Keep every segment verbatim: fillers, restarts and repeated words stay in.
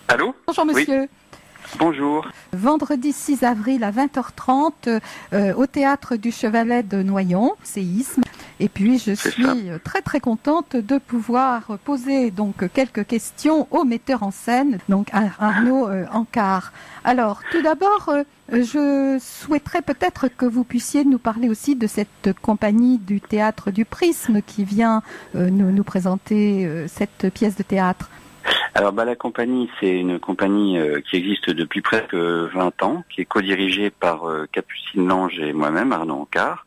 Allô? Bonjour monsieur. Oui. Bonjour. Vendredi six avril à vingt heures trente euh, au théâtre du Chevalet de Noyon, séisme. Et puis je suis ça. très très contente de pouvoir poser donc quelques questions au metteur en scène, donc Arnaud euh, Ancard. Alors tout d'abord, euh, je souhaiterais peut-être que vous puissiez nous parler aussi de cette compagnie du théâtre du Prisme qui vient euh, nous, nous présenter euh, cette pièce de théâtre. Alors bah, la compagnie, c'est une compagnie euh, qui existe depuis presque vingt ans, qui est co-dirigée par euh, Capucine Lange et moi-même, Arnaud Ancard.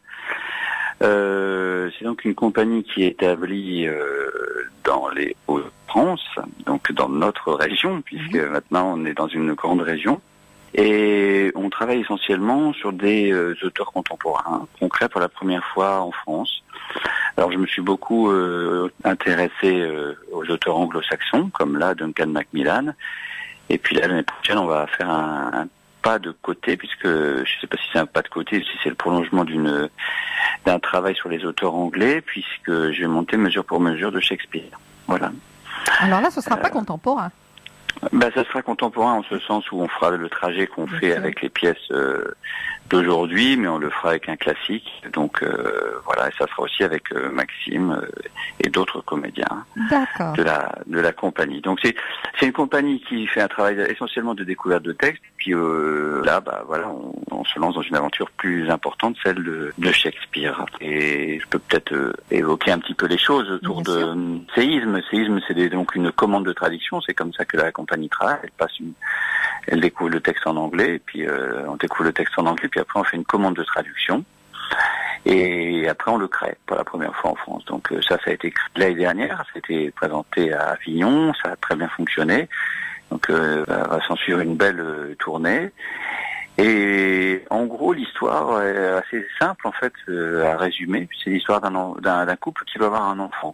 Euh, c'est donc une compagnie qui est établie euh, dans les Hauts-de-France, donc dans notre région, puisque mmh. maintenant on est dans une grande région. Et on travaille essentiellement sur des euh, auteurs contemporains, concrets pour la première fois en France. Alors je me suis beaucoup euh, intéressé euh, aux auteurs anglo-saxons, comme là Duncan Macmillan. Et puis là, l'année prochaine, on va faire un, un pas de côté, puisque je ne sais pas si c'est un pas de côté ou si c'est le prolongement d'une d'un travail sur les auteurs anglais, puisque je vais monter mesure pour mesure de Shakespeare. Voilà. Alors là, ce ne sera euh, pas contemporain. Ben, ça sera contemporain en ce sens où on fera le trajet qu'on Bien fait sûr. avec les pièces euh, d'aujourd'hui, mais on le fera avec un classique. Donc euh, voilà, et ça sera aussi avec euh, Maxime euh, et d'autres comédiens de la de la compagnie. Donc c'est c'est une compagnie qui fait un travail essentiellement de découverte de textes. Puis euh, là, bah voilà, on, on se lance dans une aventure plus importante, celle de, de Shakespeare. Et je peux peut-être euh, évoquer un petit peu les choses autour Bien de sûr. séisme. Séisme, c'est des, donc une commande de traduction. C'est comme ça que la compagnie travaille. Elle passe une Elle découvre le texte en anglais, et puis euh, on découvre le texte en anglais, puis après on fait une commande de traduction, et après on le crée pour la première fois en France. Donc euh, ça, ça a été créé l'année dernière, ça a été présenté à Avignon, ça a très bien fonctionné. Donc euh, va s'en suivre une belle euh, tournée. Et en gros, l'histoire est assez simple en fait euh, à résumer. C'est l'histoire d'un, d'un, d'un couple qui va avoir un enfant.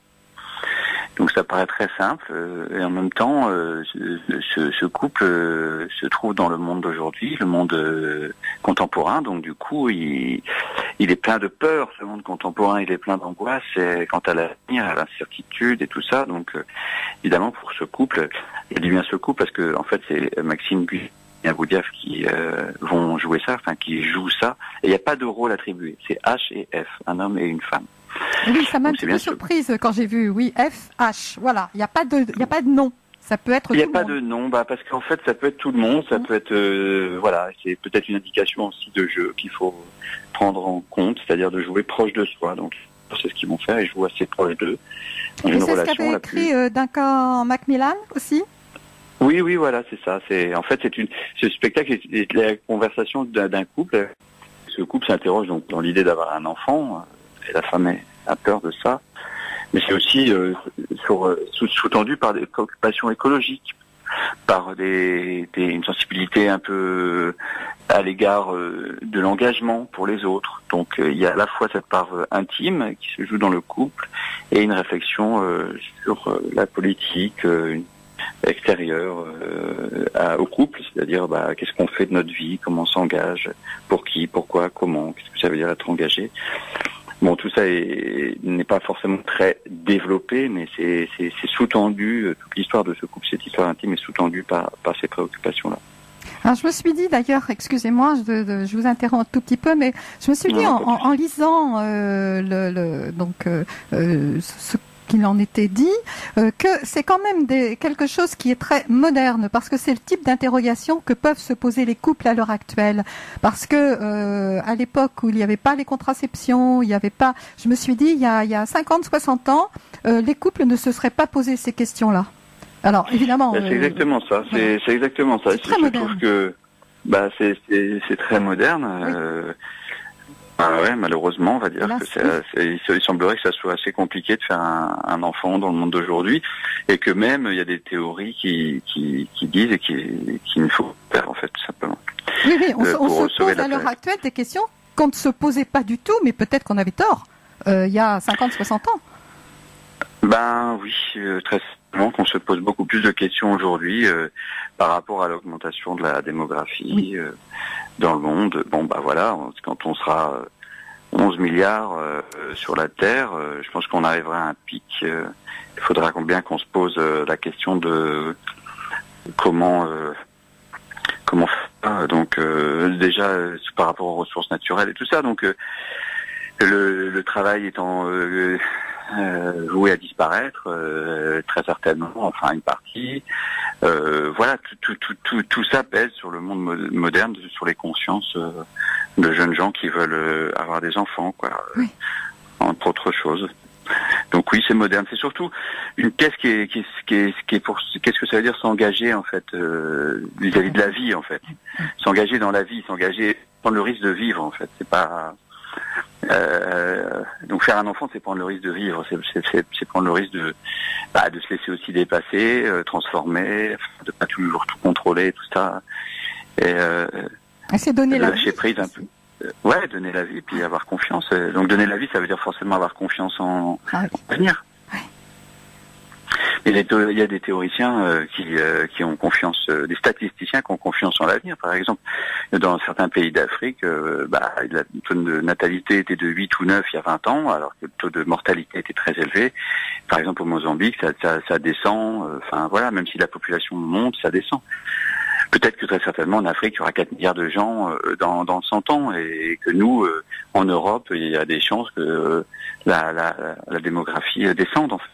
Donc ça paraît très simple, euh, et en même temps, euh, ce, ce couple euh, se trouve dans le monde d'aujourd'hui, le monde euh, contemporain. Donc du coup, il, il est plein de peur. Ce monde contemporain, il est plein d'angoisse et quant à l'avenir, à l'incertitude et tout ça. Donc euh, évidemment, pour ce couple, je dis bien ce couple parce que en fait, c'est Maxime Guy et Aboudiaf qui euh, vont jouer ça, enfin qui jouent ça. Et il n'y a pas de rôle attribué. C'est H et F, un homme et une femme. Oui, ça m'a un petit peu surprise sûr. quand j'ai vu, oui, F, H, voilà, il n'y a pas de, il n'y a pas de nom, ça peut être tout le monde. Il n'y a pas de nom, bah, parce qu'en fait, ça peut être tout le monde, ça mmh. peut être, euh, voilà, c'est peut-être une indication aussi de jeu qu'il faut prendre en compte, c'est-à-dire de jouer proche de soi, donc c'est ce qu'ils vont faire, ils jouent assez proche d'eux. Et c'est ce qu'avait écrit plus... euh, Duncan Macmillan aussi? Oui, oui, voilà, c'est ça, c'est, en fait, c'est une, ce spectacle est la conversation d'un, d'un couple. Ce couple s'interroge donc dans l'idée d'avoir un enfant, et la femme a peur de ça, mais c'est aussi euh, sur, euh, sous-tendu par des préoccupations écologiques, par des, des, une sensibilité un peu à l'égard euh, de l'engagement pour les autres. Donc euh, il y a à la fois cette part euh, intime qui se joue dans le couple et une réflexion euh, sur euh, la politique euh, extérieure euh, à, au couple, c'est-à-dire bah, qu'est-ce qu'on fait de notre vie, comment on s'engage, pour qui, pourquoi, comment, qu'est-ce que ça veut dire être engagé. Bon, tout ça est, n'est pas forcément très développé, mais c'est, c'est, c'est sous-tendu, toute l'histoire de ce couple, cette histoire intime est sous-tendue par, par ces préoccupations-là. Alors je me suis dit d'ailleurs, excusez-moi, je, de, je vous interromps un tout petit peu, mais je me suis dit non, en, en, en lisant euh, le, le, donc euh, euh, ce qu'il en était dit, euh, que c'est quand même des, quelque chose qui est très moderne, parce que c'est le type d'interrogation que peuvent se poser les couples à l'heure actuelle. Parce que euh, à l'époque où il n'y avait pas les contraceptions, il n'y avait pas, je me suis dit, il y a, il y a cinquante, soixante ans, euh, les couples ne se seraient pas posé ces questions-là. Alors évidemment, c'est euh, exactement ça. C'est, voilà. c'est exactement ça. C'est très je moderne. trouve que bah c'est, c'est, c'est très moderne. Oui. Euh, Ah ouais, malheureusement, on va dire Là, que c'est, c'est, il semblerait que ça soit assez compliqué de faire un, un enfant dans le monde d'aujourd'hui, et que même il y a des théories qui, qui, qui disent et qui, qu'il ne faut pas faire en fait, tout simplement. Oui, oui, on, euh, on se pose à l'heure actuelle des questions qu'on ne se posait pas du tout, mais peut-être qu'on avait tort euh, il y a cinquante, soixante ans. Ben oui, euh, très certainement qu'on se pose beaucoup plus de questions aujourd'hui euh, par rapport à l'augmentation de la démographie oui. euh, dans le monde. Bon bah voilà, quand on sera euh, onze milliards euh, sur la Terre, euh, je pense qu'on arrivera à un pic. Euh, il faudra bien qu'on se pose euh, la question de comment euh, comment faire. Donc euh, déjà euh, par rapport aux ressources naturelles et tout ça. Donc euh, le, le travail étant euh, euh, voué à disparaître, euh, très certainement, enfin une partie. Euh, voilà, tout, tout, tout, tout, tout ça pèse sur le monde mo- moderne, sur les consciences euh, de jeunes gens qui veulent euh, avoir des enfants, quoi, oui. entre autres choses. Donc oui, c'est moderne. C'est surtout une pièce qui est, qui est, qui est, qui est pour. Qu'est-ce que ça veut dire s'engager en fait euh, vis-à-vis de la vie en fait. S'engager dans la vie, s'engager, prendre le risque de vivre en fait. C'est pas. Euh, donc faire un enfant, c'est prendre le risque de vivre. C'est, c'est, c'est, c'est prendre le risque de, bah, de se laisser aussi dépasser, euh, transformer, de pas toujours tout contrôler, tout ça. Et, euh, et c'est donner de la lâcher vie, prise un peu. Ouais, donner la vie, puis avoir confiance. Donc donner la vie, ça veut dire forcément avoir confiance en ah, oui. l'avenir. Oui. Il y a des théoriciens euh, qui, euh, qui ont confiance, euh, des statisticiens qui ont confiance en l'avenir. Par exemple, dans certains pays d'Afrique, euh, bah, le taux de natalité était de huit ou neuf il y a vingt ans, alors que le taux de mortalité était très élevé. Par exemple, au Mozambique, ça, ça, ça descend. Enfin euh, voilà, même si la population monte, ça descend. Peut-être que très certainement en Afrique, il y aura quatre milliards de gens euh, dans, dans cent ans et que nous, euh, en Europe, il y a des chances que euh, la, la, la démographie descende en fait.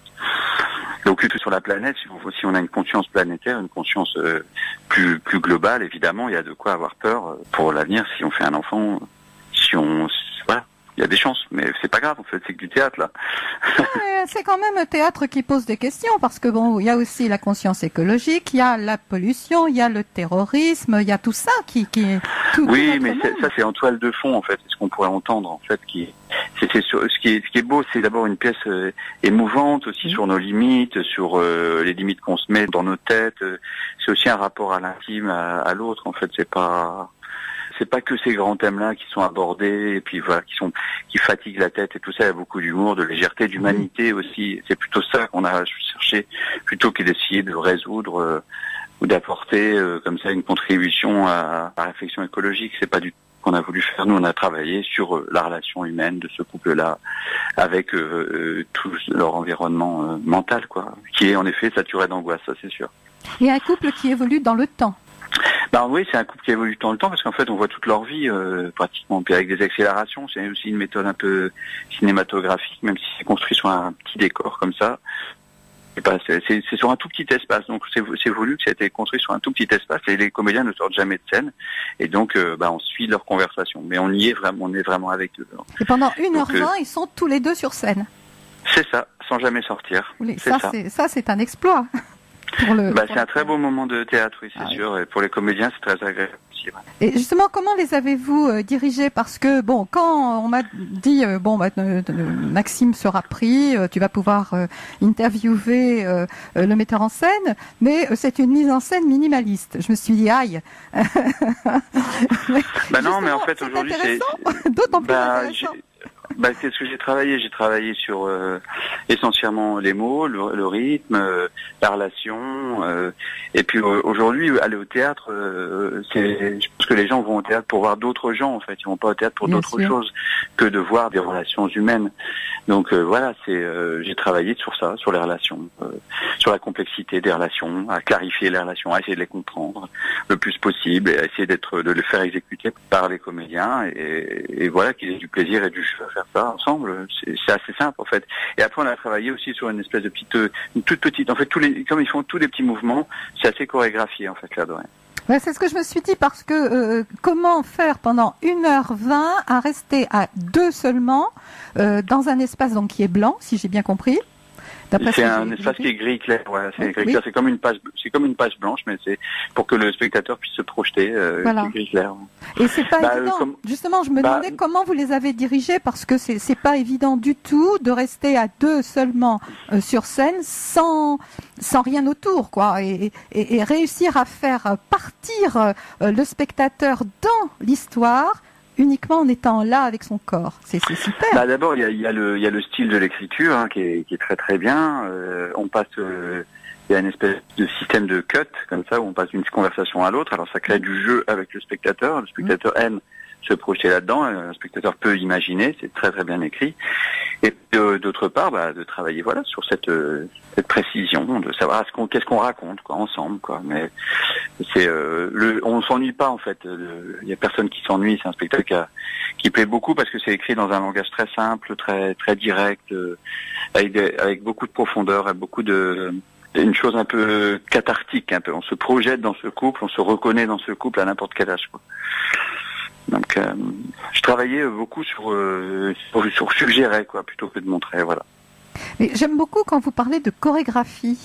Donc plutôt sur la planète, si on, si on a une conscience planétaire, une conscience euh, plus, plus globale, évidemment, il y a de quoi avoir peur pour l'avenir si on fait un enfant, si on... Voilà. Il y a des chances, mais c'est pas grave, en fait, c'est que du théâtre, là. Ouais, c'est quand même un théâtre qui pose des questions, parce que bon, il y a aussi la conscience écologique, il y a la pollution, il y a le terrorisme, il y a tout ça qui... qui tout, oui, tout mais c'est, ça, c'est en toile de fond, en fait, c'est ce qu'on pourrait entendre, en fait, qui... C'est, c'est sur, ce, qui est, ce qui est beau, c'est d'abord une pièce euh, émouvante, aussi mmh. sur nos limites, sur euh, les limites qu'on se met dans nos têtes, euh, c'est aussi un rapport à l'intime, à, à l'autre, en fait, c'est pas... C'est pas que ces grands thèmes-là qui sont abordés et puis voilà, qui sont qui fatiguent la tête et tout ça. Il y a beaucoup d'humour, de légèreté, d'humanité aussi. C'est plutôt ça qu'on a cherché plutôt que d'essayer de résoudre euh, ou d'apporter euh, comme ça une contribution à, à la réflexion écologique. C'est pas du tout ce qu'on a voulu faire. Nous, on a travaillé sur euh, la relation humaine de ce couple-là avec euh, euh, tout leur environnement euh, mental, quoi, qui est en effet saturé d'angoisse, ça c'est sûr. Et un couple qui évolue dans le temps. Ben oui, c'est un couple qui évolue dans le temps parce qu'en fait, on voit toute leur vie euh, pratiquement, puis avec des accélérations. C'est aussi une méthode un peu cinématographique, même si c'est construit sur un petit décor comme ça. Et ben, c'est, c'est, c'est sur un tout petit espace, donc c'est, c'est voulu que ça a été construit sur un tout petit espace. Et les comédiens ne sortent jamais de scène, et donc euh, ben, on suit leur conversation. Mais on y est vraiment, on est vraiment avec eux. Et pendant une heure vingt, euh, ils sont tous les deux sur scène. C'est ça, sans jamais sortir. Oui, c'est ça, ça. C'est, ça, c'est un exploit. Pour le, bah, pour c'est un très beau moment de théâtre, oui, c'est ah, sûr. Oui. Et pour les comédiens, c'est très agréable aussi. Ouais. Et justement, comment les avez-vous euh, dirigés? Parce que bon, quand on m'a dit euh, bon, bah, euh, Maxime sera pris, euh, tu vas pouvoir euh, interviewer euh, euh, le metteur en scène, mais euh, c'est une mise en scène minimaliste. Je me suis dit aïe. bah non, mais en fait c'est aujourd'hui, c'est d'autant plus bah, intéressant. Bah, c'est ce que j'ai travaillé. J'ai travaillé sur euh, essentiellement les mots, le, le rythme, euh, la relation. Euh, et puis euh, aujourd'hui, aller au théâtre, euh, c'est, je pense que les gens vont au théâtre pour voir d'autres gens. En fait, ils vont pas au théâtre pour Bien d'autres sûr. choses que de voir des relations humaines. Donc euh, voilà, c'est euh, j'ai travaillé sur ça, sur les relations, euh, sur la complexité des relations, à clarifier les relations, à essayer de les comprendre le plus possible, et à essayer d'être, de les faire exécuter par les comédiens, et, et voilà, qu'ils aient du plaisir et du jeu à faire ça ensemble. C'est, c'est assez simple en fait. Et après, on a travaillé aussi sur une espèce de petite, une toute petite, en fait, tous les, comme ils font tous les petits mouvements, c'est assez chorégraphié en fait là-dedans. Ouais, c'est ce que je me suis dit parce que euh, comment faire pendant une heure vingt à rester à deux seulement euh, dans un espace donc qui est blanc, si j'ai bien compris. C'est un espace qui est gris clair, ouais, c'est gris clair. Oui. C'est comme une page, c'est comme une page blanche, mais c'est pour que le spectateur puisse se projeter. Euh, voilà. C'est gris clair. Et c'est pas bah, évident. Euh, comme... Justement, je me bah... demandais comment vous les avez dirigés parce que c'est c'est pas évident du tout de rester à deux seulement euh, sur scène sans sans rien autour, quoi, et, et, et réussir à faire partir euh, le spectateur dans l'histoire. Uniquement en étant là avec son corps, c'est, c'est super. Bah d'abord il y a, y a le il y a le style de l'écriture hein, qui est qui est très très bien. Euh, on passe euh, il y a une espèce de système de cut comme ça où on passe d'une conversation à l'autre. Alors ça crée du jeu avec le spectateur. Le spectateur mmh. aime se projeter là-dedans. Un spectateur peut imaginer, c'est très très bien écrit. Et euh, d'autre part, bah, de travailler voilà sur cette, euh, cette précision, de savoir ce qu'on, qu'est-ce qu'on raconte quoi ensemble quoi. Mais c'est euh, le, on s'ennuie pas en fait. Il y a personne qui s'ennuie. C'est un spectacle qui, a, qui plaît beaucoup parce que c'est écrit dans un langage très simple, très très direct, euh, avec, des, avec beaucoup de profondeur, avec beaucoup de une chose un peu cathartique, un peu. On se projette dans ce couple, on se reconnaît dans ce couple à n'importe quel âge quoi. Donc, euh, je travaillais beaucoup sur, euh, sur, sur suggérer, quoi, plutôt que de montrer, voilà. Mais j'aime beaucoup quand vous parlez de chorégraphie.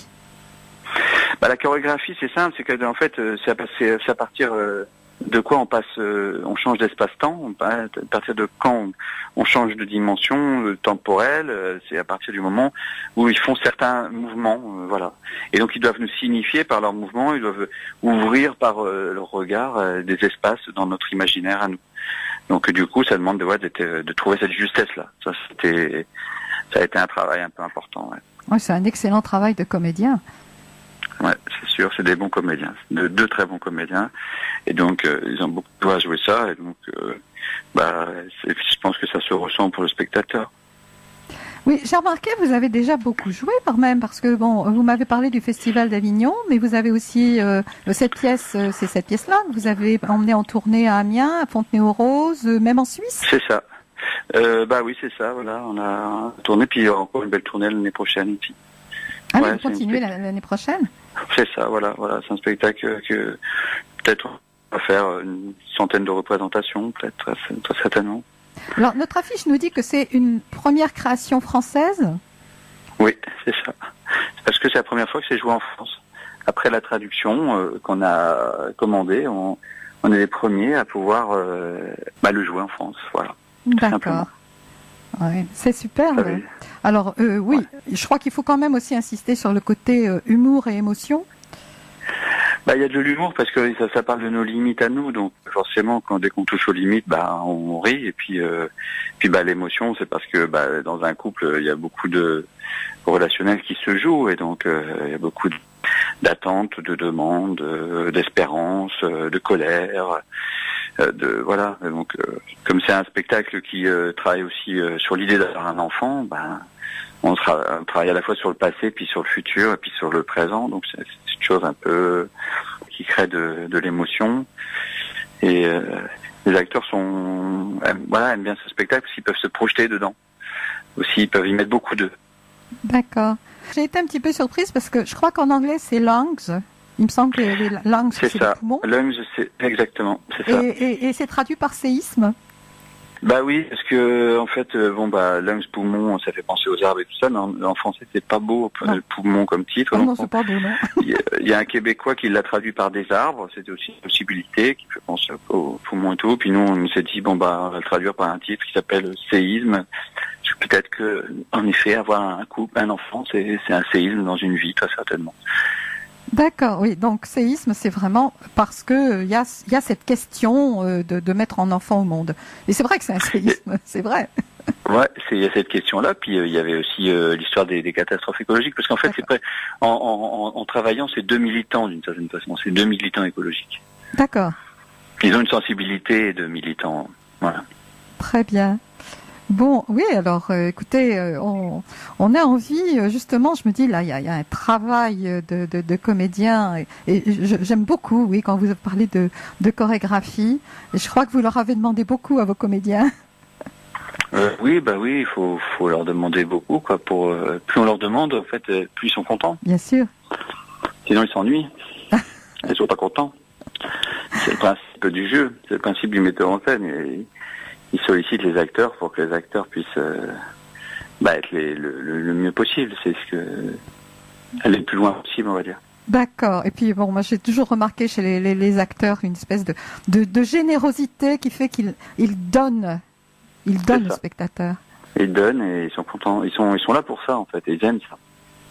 Bah, la chorégraphie, c'est simple, c'est que en fait, c'est à, c'est, c'est à partir euh, de quoi on passe, euh, on change d'espace-temps, à partir de quand on, on change de dimension euh, temporelle, euh, c'est à partir du moment où ils font certains mouvements, euh, voilà. Et donc ils doivent nous signifier par leurs mouvements, ils doivent ouvrir par euh, leur regard euh, des espaces dans notre imaginaire à nous. Donc du coup, ça demande de, ouais, de, de trouver cette justesse-là. Ça, c'était, ça a été un travail un peu important. Ouais. Ouais, c'est un excellent travail de comédien. Ouais, c'est sûr, c'est des bons comédiens, de deux très bons comédiens, et donc euh, ils ont beaucoup à jouer ça, et donc euh, bah, c'est, je pense que ça se ressent pour le spectateur. Oui, j'ai remarqué, vous avez déjà beaucoup joué quand même, parce que bon, vous m'avez parlé du Festival d'Avignon, mais vous avez aussi euh, cette pièce, euh, c'est cette pièce-là que vous avez emmenée en tournée à Amiens, à Fontenay-aux-Roses, euh, même en Suisse. C'est ça. Euh, bah oui, c'est ça. Voilà, on a tourné, puis encore une belle tournée l'année prochaine aussi. Ah, ouais, vous continuez spect... l'année prochaine. C'est ça, voilà, voilà, c'est un spectacle que peut-être on va faire une centaine de représentations, peut-être très, très certainement. Alors, notre affiche nous dit que c'est une première création française. Oui, c'est ça. C'est parce que c'est la première fois que c'est joué en France. Après la traduction euh, qu'on a commandée, on, on est les premiers à pouvoir euh, bah, le jouer en France, voilà. D'accord. Ouais, c'est super. Ouais. Alors, euh, oui, ouais. Je crois qu'il faut quand même aussi insister sur le côté euh, humour et émotion. Bah, il y a de l'humour parce que ça, ça parle de nos limites à nous, donc forcément, quand dès qu'on touche aux limites, bah, on rit. Et puis, euh, puis, bah, l'émotion, c'est parce que, bah, dans un couple, il y a beaucoup de relationnels qui se jouent, et donc, euh, il y a beaucoup d'attentes, de demandes, euh, d'espérances, euh, de colère. De, voilà, donc euh, comme c'est un spectacle qui euh, travaille aussi euh, sur l'idée d'avoir un enfant, ben on, tra- on travaille à la fois sur le passé, puis sur le futur, et puis sur le présent. Donc c'est, c'est une chose un peu qui crée de, de l'émotion. Et euh, les acteurs sont, aiment, voilà, aiment bien ce spectacle parce qu'ils peuvent se projeter dedans. Aussi, ils peuvent y mettre beaucoup d'eux. D'accord. J'ai été un petit peu surprise parce que je crois qu'en anglais c'est lungs. Il me semble que les lungs, c'est, c'est ça. Les poumons. Lungs, c'est exactement, c'est ça. Et, et, et c'est traduit par séisme. Bah oui, parce que en fait, bon bah lungs, poumons, ça fait penser aux arbres et tout ça, mais en, en français c'est pas beau, non. Poumon comme titre. Non, non c'est pas beau, non. Il y, y a un Québécois qui l'a traduit par des arbres, c'était aussi une possibilité, qui fait penser aux poumons et tout. Puis nous, on s'est dit bon bah on va le traduire par un titre qui s'appelle séisme. Peut-être que, en effet, avoir un couple, un enfant, c'est, c'est un séisme dans une vie, très certainement. D'accord, oui. Donc séisme, c'est vraiment parce que il y a, y a cette question euh, de, de mettre un enfant au monde. Et c'est vrai que c'est un séisme, c'est vrai. Ouais, il y a cette question-là. Puis il euh, y avait aussi euh, l'histoire des, des catastrophes écologiques, parce qu'en fait, D'accord. c'est prêt. En, en, en travaillant, c'est deux militants d'une certaine façon. C'est deux militants écologiques. D'accord. Ils ont une sensibilité de militants. Voilà. Très bien. Bon, oui, alors, euh, écoutez, euh, on, on a envie, euh, justement, je me dis, là, il y a, y a un travail de, de, de comédien, et, et je, j'aime beaucoup, oui, quand vous parlez de, de chorégraphie, et je crois que vous leur avez demandé beaucoup à vos comédiens. Euh, oui, bah oui, il faut, faut leur demander beaucoup, quoi, pour, euh, plus on leur demande, en fait, euh, plus ils sont contents. Bien sûr. Sinon, ils s'ennuient. Ils sont pas contents. C'est le principe du jeu, c'est le principe du metteur en scène, et, il sollicite les acteurs pour que les acteurs puissent euh, bah, être les, le, le, le mieux possible. C'est ce que aller le plus loin possible, on va dire. D'accord. Et puis bon, moi j'ai toujours remarqué chez les, les, les acteurs une espèce de, de, de générosité qui fait qu'ils ils donnent, ils donnent au spectateur. Ils donnent et ils sont contents. Ils sont ils sont là pour ça en fait. Et ils aiment ça.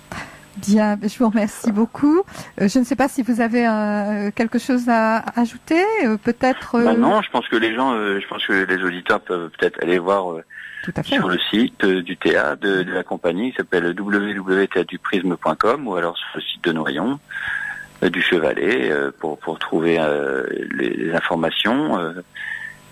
Bien, je vous remercie beaucoup. Euh, je ne sais pas si vous avez euh, quelque chose à ajouter, euh, peut-être. Euh... Bah non, je pense que les gens, euh, je pense que les auditeurs peuvent peut-être aller voir euh, Tout à fait. sur le site euh, du théâtre de, de la compagnie, qui s'appelle w w w point théâtre du prisme point com, ou alors sur le site de Noyon, euh, du Chevalet, euh, pour pour trouver euh, les, les informations. Euh,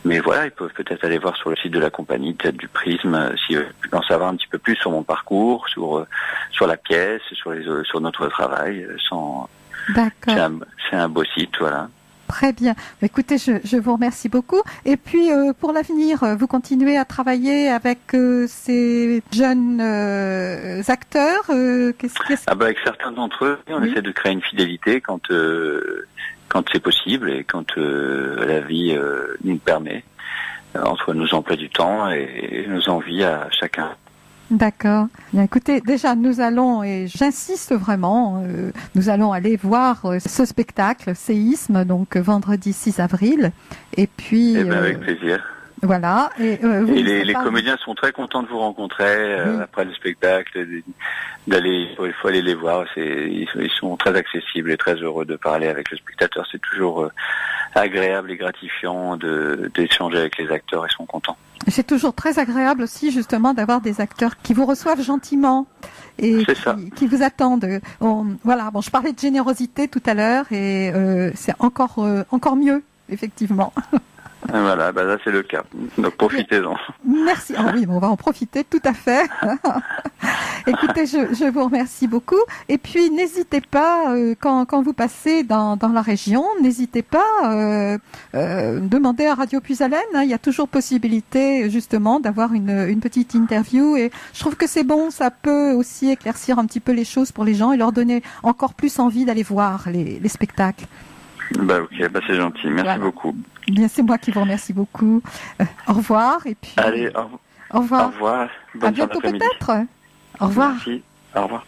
mais voilà, ils peuvent peut-être aller voir sur le site de la compagnie, peut-être du Prisme, s'ils veulent en savoir un petit peu plus sur mon parcours, sur sur la pièce, sur les sur notre travail. Sans... D'accord. C'est un, c'est un beau site, voilà. Très bien. Écoutez, je, je vous remercie beaucoup. Et puis, euh, pour l'avenir, vous continuez à travailler avec euh, ces jeunes euh, acteurs euh, qu'est-ce, qu'est-ce... Ah bah avec certains d'entre eux, on oui. essaie de créer une fidélité quand euh, quand c'est possible et quand euh, la vie euh, nous le permet, euh, entre nos emplois du temps et, et nos envies à chacun. D'accord. Bien, écoutez, déjà, nous allons, et j'insiste vraiment, euh, nous allons aller voir euh, ce spectacle, Séisme, donc vendredi six avril. Et puis... Eh ben, avec euh, plaisir. Voilà. Et, euh, vous et les, les comédiens sont très contents de vous rencontrer euh, oui. après le spectacle, d'aller, il faut aller les voir. C'est, ils, ils sont très accessibles et très heureux de parler avec le spectateur. C'est toujours euh, agréable et gratifiant de, d'échanger avec les acteurs. Ils sont contents. C'est toujours très agréable aussi justement d'avoir des acteurs qui vous reçoivent gentiment et qui, qui vous attendent. On, voilà, bon, je parlais de générosité tout à l'heure et euh, c'est encore euh, encore mieux, effectivement. Voilà, bah là c'est le cas. Donc profitez-en. Merci. Oh oui, on va en profiter tout à fait. Écoutez, je, je vous remercie beaucoup. Et puis n'hésitez pas euh, quand, quand vous passez dans, dans la région, n'hésitez pas euh, euh, demander à Radio Puisalène. Hein, il y a toujours possibilité justement d'avoir une, une petite interview. Et je trouve que c'est bon. Ça peut aussi éclaircir un petit peu les choses pour les gens et leur donner encore plus envie d'aller voir les, les spectacles. Bah ok, bah c'est gentil. Merci voilà. beaucoup. Bien, c'est moi qui vous remercie beaucoup. Euh, au revoir et puis. Allez, au, au revoir. Au revoir. Bonne à bientôt peut-être. Au revoir. Merci. Au revoir.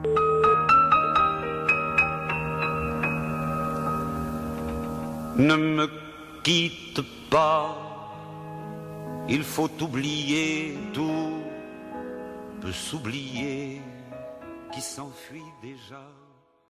Ne me quitte pas. Il faut oublier, tout peut s'oublier qui s'enfuit déjà.